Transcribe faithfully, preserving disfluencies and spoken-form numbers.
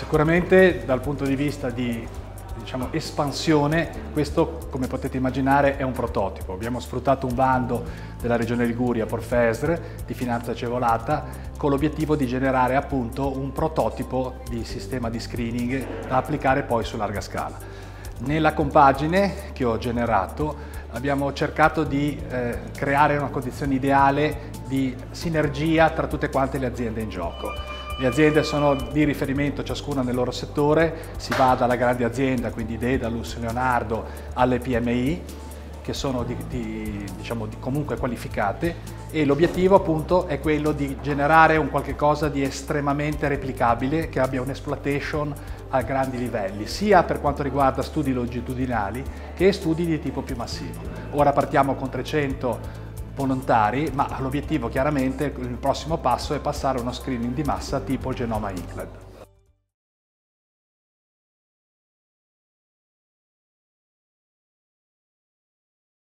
Sicuramente dal punto di vista di diciamo, espansione, questo come potete immaginare è un prototipo. Abbiamo sfruttato un bando della Regione Liguria Porfesr di finanza agevolata con l'obiettivo di generare appunto un prototipo di sistema di screening da applicare poi su larga scala. Nella compagine che ho generato abbiamo cercato di eh, creare una condizione ideale di sinergia tra tutte quante le aziende in gioco. Le aziende sono di riferimento ciascuna nel loro settore, si va dalla grande azienda, quindi Dedalus, Leonardo, alle P M I, che sono di, di, diciamo, di comunque qualificate, e l'obiettivo appunto è quello di generare un qualche cosa di estremamente replicabile, che abbia un'exploitation a grandi livelli, sia per quanto riguarda studi longitudinali che studi di tipo più massivo. Ora partiamo con trecento volontari, ma l'obiettivo chiaramente, il prossimo passo è passare a uno screening di massa tipo il genoma INCLAD.